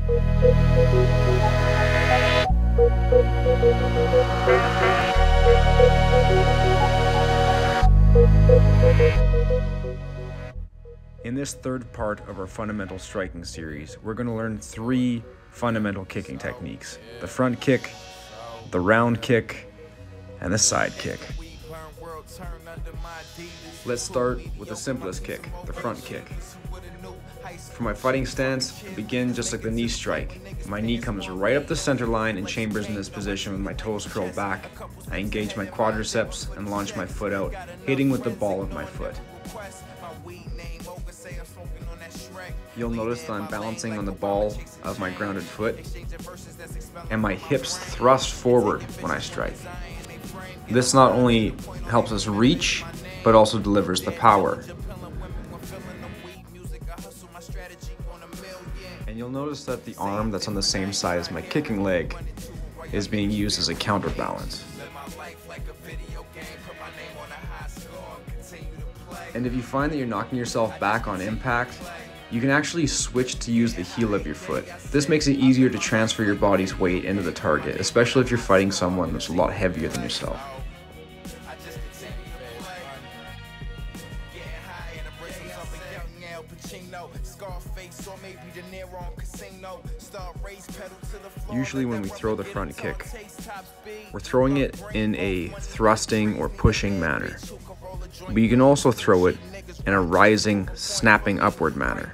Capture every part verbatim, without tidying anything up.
In this third part of our fundamental striking series, we're going to learn three fundamental kicking techniques: the front kick, the round kick, and the side kick. Let's start with the simplest kick, the front kick. For my fighting stance, I begin just like the knee strike. My knee comes right up the center line and chambers in this position with my toes curled back. I engage my quadriceps and launch my foot out, hitting with the ball of my foot. You'll notice that I'm balancing on the ball of my grounded foot, and my hips thrust forward when I strike. This not only helps us reach, but also delivers the power. And you'll notice that the arm that's on the same side as my kicking leg is being used as a counterbalance. And if you find that you're knocking yourself back on impact, you can actually switch to use the heel of your foot. This makes it easier to transfer your body's weight into the target, especially if you're fighting someone that's a lot heavier than yourself. Usually when we throw the front kick, we're throwing it in a thrusting or pushing manner. But you can also throw it in a rising, snapping upward manner.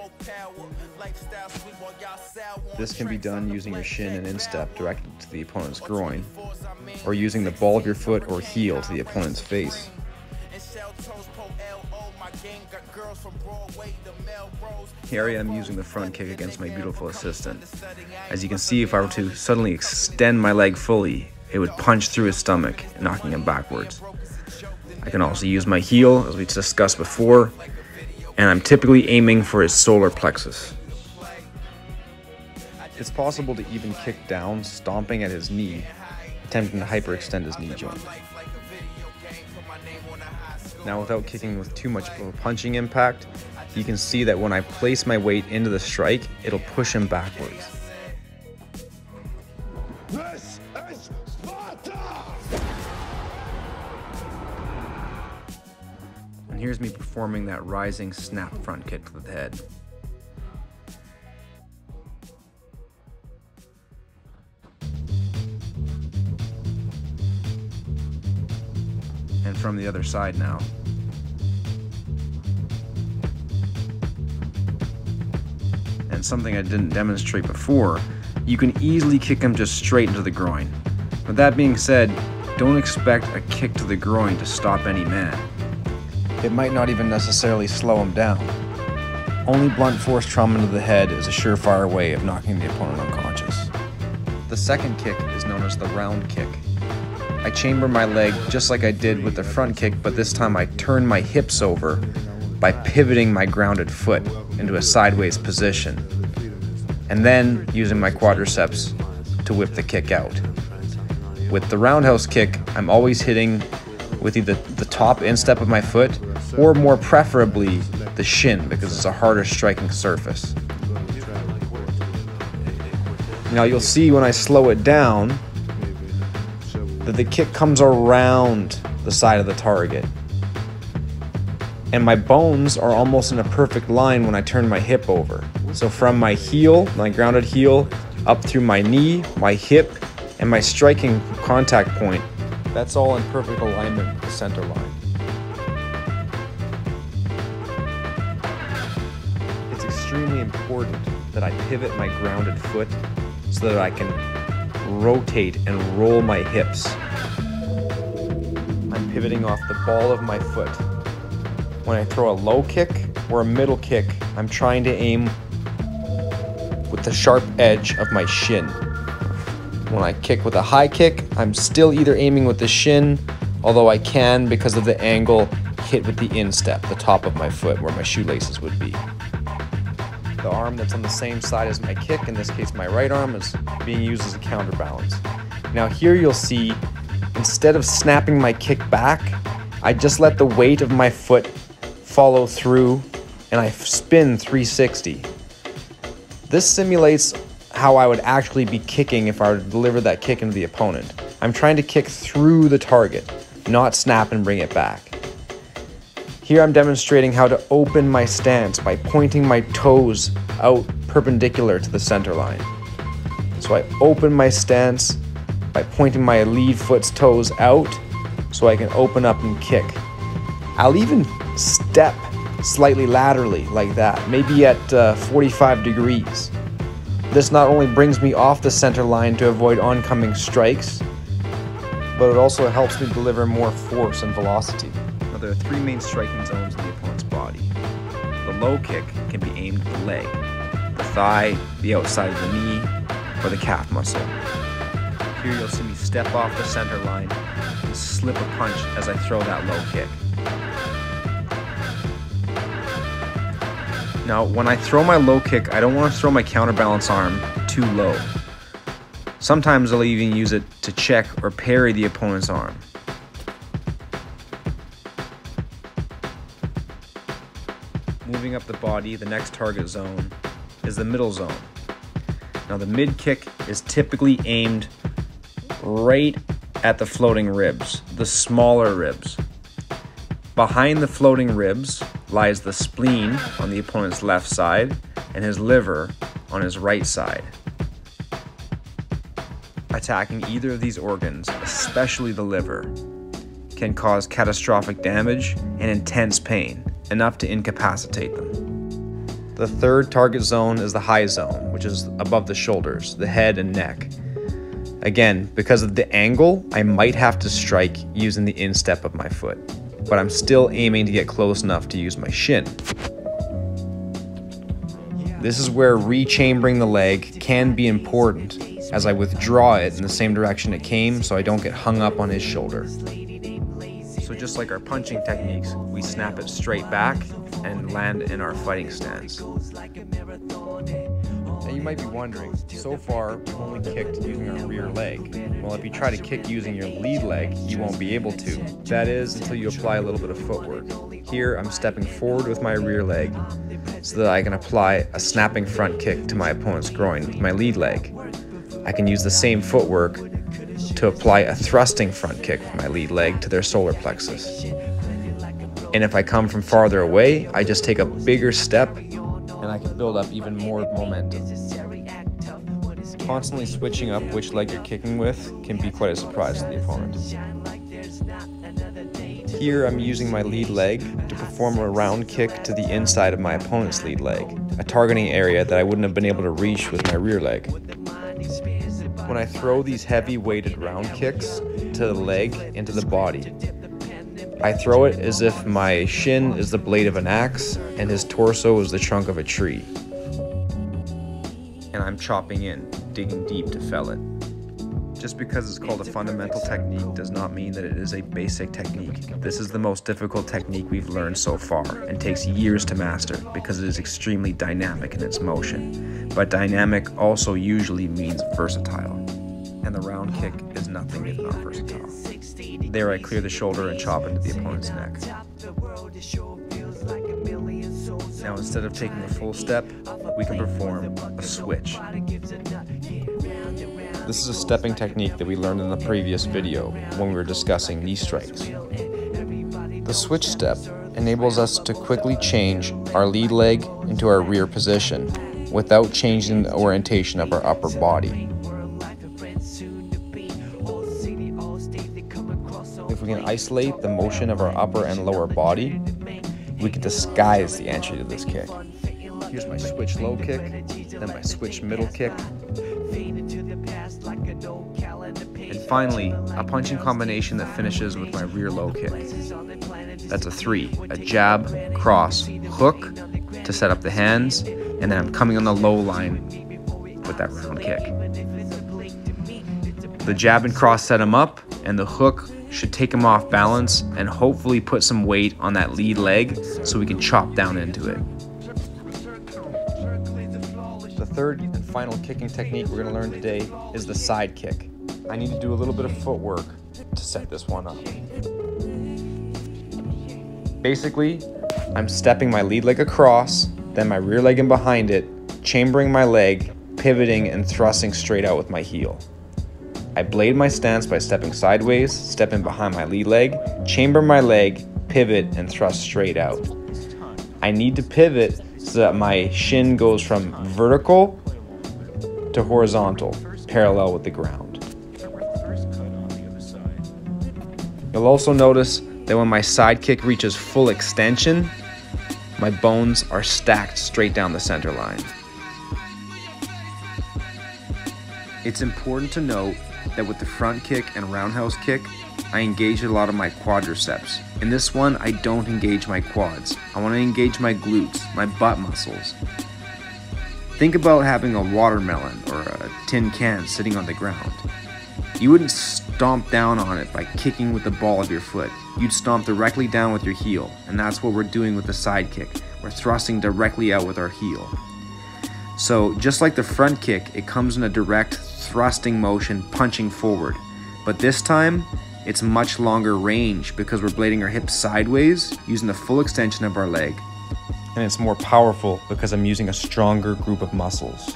This can be done using your shin and instep directed to the opponent's groin, or using the ball of your foot or heel to the opponent's face. Here I am using the front kick against my beautiful assistant. As you can see, if I were to suddenly extend my leg fully, it would punch through his stomach, knocking him backwards. I can also use my heel, as we discussed before, and I'm typically aiming for his solar plexus. It's possible to even kick down, stomping at his knee, attempting to hyperextend his knee joint. Now, without kicking with too much of a punching impact, you can see that when I place my weight into the strike, it'll push him backwards. This is Sparta! And here's me performing that rising snap front kick to the head. And from the other side now. And something I didn't demonstrate before, you can easily kick him just straight into the groin. But that being said, don't expect a kick to the groin to stop any man. It might not even necessarily slow him down. Only blunt force trauma to the head is a surefire way of knocking the opponent unconscious. The second kick is known as the round kick. I chamber my leg just like I did with the front kick, but this time I turn my hips over by pivoting my grounded foot into a sideways position, and then using my quadriceps to whip the kick out. With the roundhouse kick, I'm always hitting with either the top instep of my foot, or more preferably the shin, because it's a harder striking surface. Now you'll see when I slow it down that the kick comes around the side of the target. And my bones are almost in a perfect line when I turn my hip over. So from my heel, my grounded heel, up through my knee, my hip, and my striking contact point, that's all in perfect alignment with the center line. It's extremely important that I pivot my grounded foot so that I can rotate and roll my hips. I'm pivoting off the ball of my foot. When I throw a low kick or a middle kick, I'm trying to aim with the sharp edge of my shin. When I kick with a high kick, I'm still either aiming with the shin, although I can, because of the angle, hit with the instep, the top of my foot, where my shoelaces would be. The arm that's on the same side as my kick, in this case my right arm, is being used as a counterbalance. Now here you'll see, instead of snapping my kick back, I just let the weight of my foot follow through and I spin three sixty. This simulates how I would actually be kicking if I were to deliver that kick into the opponent. I'm trying to kick through the target, not snap and bring it back. Here I'm demonstrating how to open my stance by pointing my toes out perpendicular to the center line. So I open my stance by pointing my lead foot's toes out so I can open up and kick. I'll even step slightly laterally like that, maybe at uh, forty-five degrees. This not only brings me off the center line to avoid oncoming strikes, but it also helps me deliver more force and velocity. Now, there are three main striking zones in the opponent's body. The low kick can be aimed at the leg, the thigh, the outside of the knee, or the calf muscle. Here you'll see me step off the center line and slip a punch as I throw that low kick. Now, when I throw my low kick, I don't want to throw my counterbalance arm too low. Sometimes I'll even use it to check or parry the opponent's arm. Moving up the body, the next target zone is the middle zone. Now, the mid kick is typically aimed right at the floating ribs, the smaller ribs. Behind the floating ribs lies the spleen on the opponent's left side and his liver on his right side. Attacking either of these organs, especially the liver, can cause catastrophic damage and intense pain, enough to incapacitate them. The third target zone is the high zone, which is above the shoulders, the head and neck. Again, because of the angle, I might have to strike using the instep of my foot, but I'm still aiming to get close enough to use my shin. This is where rechambering the leg can be important, as I withdraw it in the same direction it came so I don't get hung up on his shoulder. So just like our punching techniques, we snap it straight back and land in our fighting stance. Now you might be wondering, so far we've only kicked using our rear leg. Well, if you try to kick using your lead leg, you won't be able to. That is, until you apply a little bit of footwork. Here I'm stepping forward with my rear leg so that I can apply a snapping front kick to my opponent's groin with my lead leg. I can use the same footwork to apply a thrusting front kick with my lead leg to their solar plexus. And if I come from farther away, I just take a bigger step and I can build up even more momentum. Constantly switching up which leg you're kicking with can be quite a surprise to the opponent. Here I'm using my lead leg to perform a round kick to the inside of my opponent's lead leg, a targeting area that I wouldn't have been able to reach with my rear leg. When I throw these heavy weighted round kicks to the leg into the body, I throw it as if my shin is the blade of an axe and his torso is the trunk of a tree. And I'm chopping in, digging deep to fell it. Just because it's called a fundamental technique does not mean that it is a basic technique. This is the most difficult technique we've learned so far and takes years to master because it is extremely dynamic in its motion. But dynamic also usually means versatile. And the round kick is nothing if not versatile. There I clear the shoulder and chop into the opponent's neck. Now instead of taking a full step, we can perform a switch. This is a stepping technique that we learned in the previous video when we were discussing knee strikes. The switch step enables us to quickly change our lead leg into our rear position without changing the orientation of our upper body. If we can isolate the motion of our upper and lower body, we can disguise the entry to this kick. Here's my switch low kick, then my switch middle kick, and finally, a punching combination that finishes with my rear low kick. That's a three, a jab, cross, hook to set up the hands, and then I'm coming on the low line with that round kick. The jab and cross set him up, and the hook should take him off balance and hopefully put some weight on that lead leg so we can chop down into it. The third and final kicking technique we're going to learn today is the side kick. I need to do a little bit of footwork to set this one up. Basically, I'm stepping my lead leg across, then my rear leg in behind it, chambering my leg, pivoting and thrusting straight out with my heel. I blade my stance by stepping sideways, stepping behind my lead leg, chamber my leg, pivot and thrust straight out. I need to pivot so that my shin goes from vertical to horizontal, parallel with the ground. You'll also notice that when my side kick reaches full extension, my bones are stacked straight down the center line. It's important to note that with the front kick and roundhouse kick, I engage a lot of my quadriceps. In this one, I don't engage my quads. I want to engage my glutes, my butt muscles. Think about having a watermelon or a tin can sitting on the ground. You wouldn't stomp down on it by kicking with the ball of your foot. You'd stomp directly down with your heel, and that's what we're doing with the side kick. We're thrusting directly out with our heel. So just like the front kick, it comes in a direct thrusting motion, punching forward. But this time, it's much longer range because we're blading our hips sideways, using the full extension of our leg. And it's more powerful because I'm using a stronger group of muscles.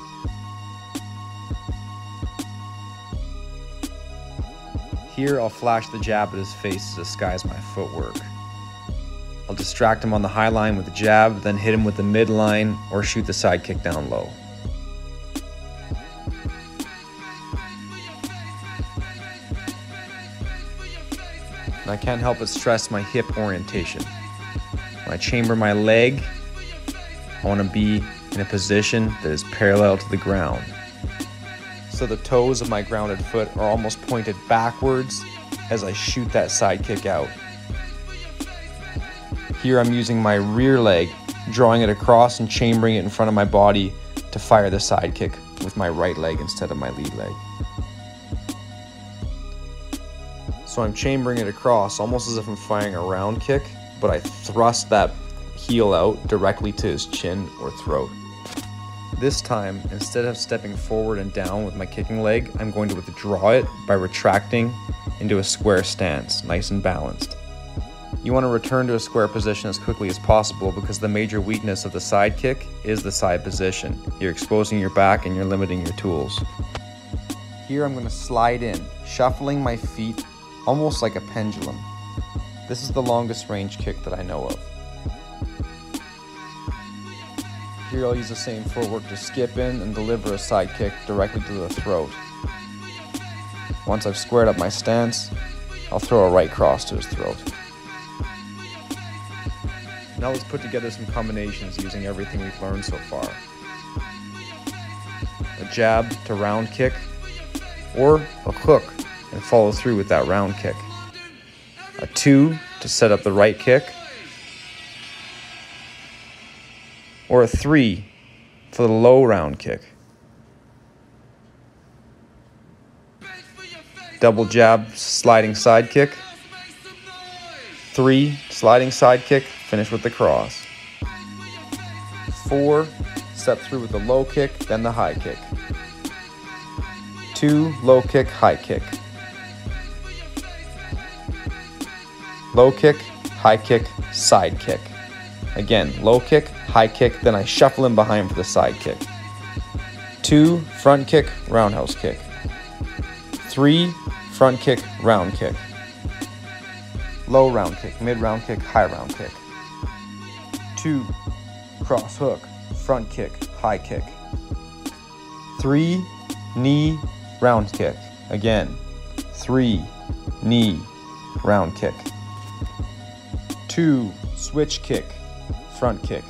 Here, I'll flash the jab at his face to disguise my footwork. I'll distract him on the high line with the jab, then hit him with the midline or shoot the side kick down low. And I can't help but stress my hip orientation. When I chamber my leg, I want to be in a position that is parallel to the ground. So the toes of my grounded foot are almost pointed backwards as I shoot that side kick out. Here I'm using my rear leg, drawing it across and chambering it in front of my body to fire the side kick with my right leg instead of my lead leg. So I'm chambering it across almost as if I'm firing a round kick, but I thrust that heel out directly to his chin or throat. This time, instead of stepping forward and down with my kicking leg, I'm going to withdraw it by retracting into a square stance, nice and balanced. You want to return to a square position as quickly as possible because the major weakness of the side kick is the side position. You're exposing your back and you're limiting your tools. Here I'm going to slide in, shuffling my feet almost like a pendulum. This is the longest range kick that I know of. Here I'll use the same footwork to skip in and deliver a side kick directly to the throat. Once I've squared up my stance, I'll throw a right cross to his throat. Now let's put together some combinations using everything we've learned so far. A jab to round kick, or a hook and follow through with that round kick. A two to set up the right kick, or a three for the low round kick. Double jab, sliding side kick. Three, sliding side kick, finish with the cross. Four, step through with the low kick, then the high kick. Two, low kick, high kick. Low kick, high kick, side kick. Again, low kick, high kick, then I shuffle in behind for the side kick. Two, front kick, roundhouse kick. Three, front kick, round kick. Low round kick, mid round kick, high round kick. Two, cross hook, front kick, high kick. Three, knee, round kick. Again, three, knee, round kick. Two, switch kick, front kick.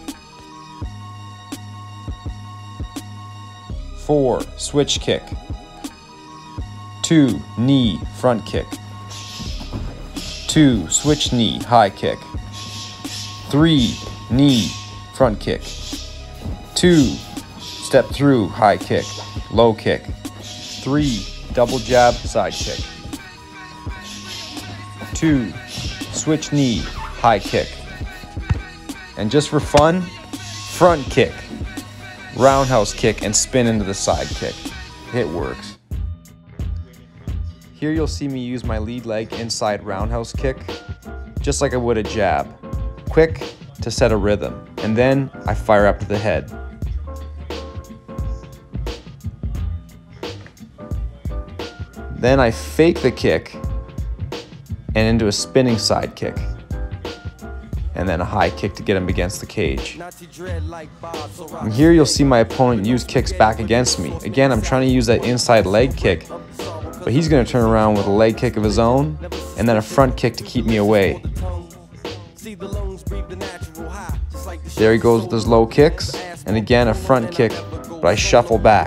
Four, switch kick. Two, knee, front kick. Two, switch knee, high kick. Three, knee, front kick. Two, step through, high kick, low kick. Three, double jab, side kick. Two, switch knee, high kick. And just for fun, front kick, roundhouse kick, and spin into the side kick. It works. Here you'll see me use my lead leg inside roundhouse kick, just like I would a jab. Quick to set a rhythm, and then I fire up to the head. Then I fake the kick and into a spinning side kick. And then a high kick to get him against the cage. And here you'll see my opponent use kicks back against me. Again, I'm trying to use that inside leg kick, but he's going to turn around with a leg kick of his own and then a front kick to keep me away. There he goes with his low kicks, and again a front kick, but I shuffle back.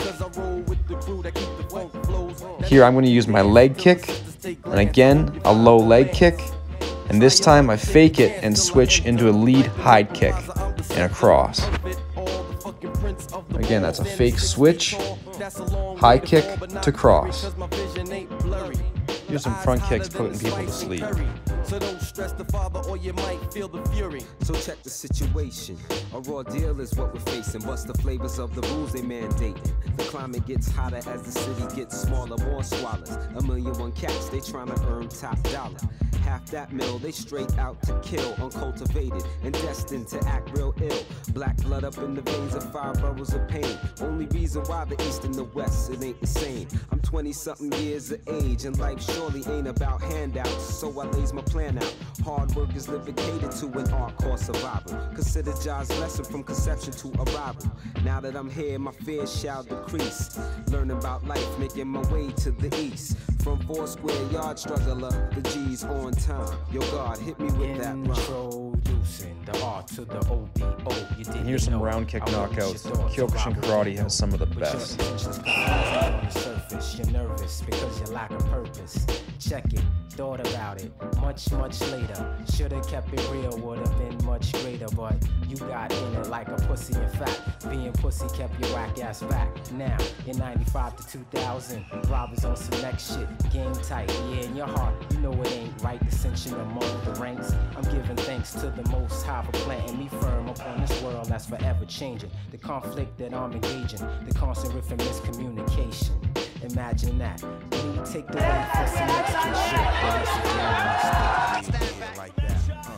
Here I'm going to use my leg kick, and again a low leg kick, and this time I fake it and switch into a lead high kick and a cross. Again, that's a fake switch, high kick to cross. Here's some front kicks putting people to sleep. So don't stress the father or you might feel the fury. So check the situation. A raw deal is what we're facing. What's the flavors of the rules they mandate? The climate gets hotter as the city gets smaller. More swallows. A million one cats, they trying to earn top dollar. Half that mill, they straight out to kill. Uncultivated and destined to act real ill. Black blood up in the veins of five boroughs of pain. Only reason why the east and the west, it ain't the same. I'm twenty something years of age and life surely ain't about handouts. So I lays my plan out. Hard work is livicated to an art called survival. Consider Jah's lesson from conception to arrival. Now that I'm here, my fears shall decrease. Learning about life, making my way to the east. From four square yard struggler, the G's on time. Yo God, hit me with that Introducing the R to the O B O. And here's some round kick knockouts. Kyokushin Karate has some of the best. On the surface, you're nervous because you lack a purpose. Check it, thought about it, much, much later. Should've kept it real, would've been much greater. But you got in it like a pussy in fact. Being pussy kept your whack ass back. Now, in ninety-five to two thousand, robbers on some next shit. Game tight, yeah, in your heart, you know it ain't right. Dissension among the ranks. I'm giving thanks to the Most High for planting me firm upon this world that's forever changing. The conflict that I'm engaging, the constant riff and miscommunication. Imagine that. When you take the way for some extra shit, then it's a damn like that.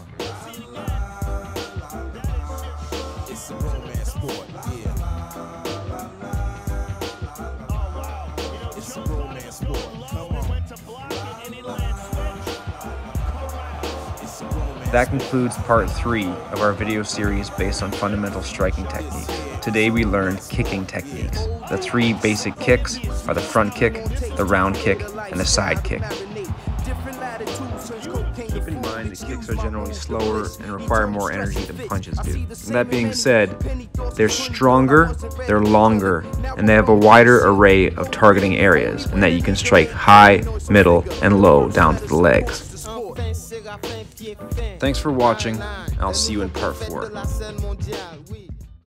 Uh. It's a romance sport, yeah. It's a romance sport. Come on. That concludes part three of our video series based on fundamental striking techniques. Today we learned kicking techniques. The three basic kicks are the front kick, the round kick, and the side kick. Keep in mind the kicks are generally slower and require more energy than punches do. That being said, they're stronger, they're longer, and they have a wider array of targeting areas, and that you can strike high, middle, and low down to the legs. Thanks for watching. I'll see you in part four.